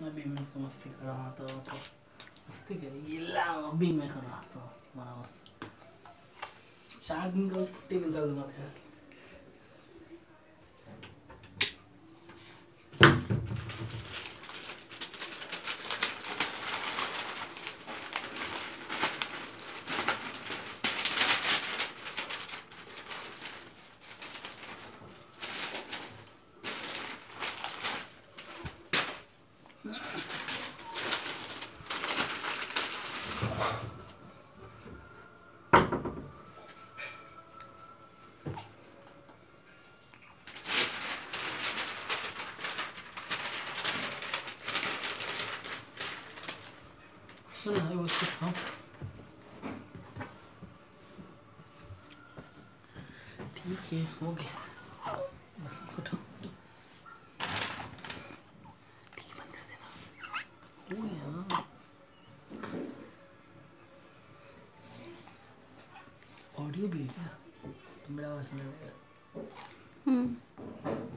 अभी मैं तो मस्ती कर रहा था तो मस्ती करी ला अभी मैं कर रहा था मानो 4 दिन का छुट्टी निकाल दूंगा था सुन ना वो इसको हाँ ठीक है हो गया बस इसको उठाओ ठीक है बंद कर देना हो गया ऑडियो भी है क्या तो मेरा आवाज सुन रहा है